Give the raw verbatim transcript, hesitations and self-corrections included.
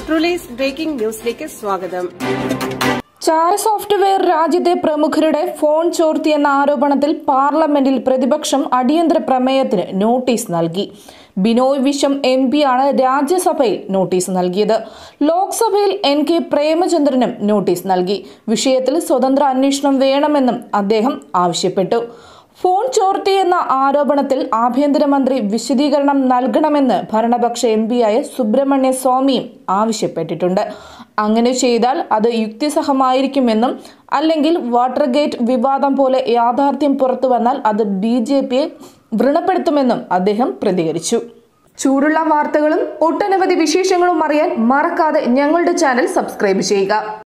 ട്രൂലീസ് breaking ന്യൂസിലേക്ക് സ്വാഗതം. ചാര സോഫ്റ്റ്വെയർ രാജ്യത്തെ പ്രമുഖരുടെ ഫോൺ ചോർത്തിയെന്ന ആരോപണത്തിൽ പാർലമെന്റിൽ പ്രതിപക്ഷം അടിയന്തര പ്രമേയത്തിന് നോട്ടീസ് നൽകി. ബിനോയ് വിശ്വം എം പിയാണ് രാജ്യസഭയിൽ നോട്ടീസ് നൽകിയത്. ലോക്സഭയിൽ എൻ കെ പ്രേമചന്ദ്രനും നോട്ടീസ് നൽകി. വിഷയത്തിൽ സ്വതന്ത്ര അന്വേഷണം വേണമെന്നും അദ്ദേഹം ആവശ്യപ്പെട്ടു. ഫോൺ ചോർത്തിയെന്ന ആരോപണത്തിൽ ആഭ്യന്തരമന്ത്രി വിശദീകരണം നൽകണമെന്ന് ഭരണപക്ഷ എം പിയായ സുബ്രഹ്മണ്യ സ്വാമിയും ആവശ്യപ്പെട്ടിട്ടുണ്ട്. അങ്ങനെ ചെയ്താൽ അത് യുക്തിസഹമായിരിക്കുമെന്നും അല്ലെങ്കിൽ വാട്ടർഗേറ്റ് വിവാദം പോലെ യാഥാർത്ഥ്യം പുറത്തു വന്നാൽ അത് ബി ജെ പിയെ വ്രണപ്പെടുത്തുമെന്നും അദ്ദേഹം പ്രതികരിച്ചു. ചൂടുള്ള വാർത്തകളും ഒട്ടനവധി വിശേഷങ്ങളും അറിയാൻ മറക്കാതെ ഞങ്ങളുടെ ചാനൽ സബ്സ്ക്രൈബ് ചെയ്യുക.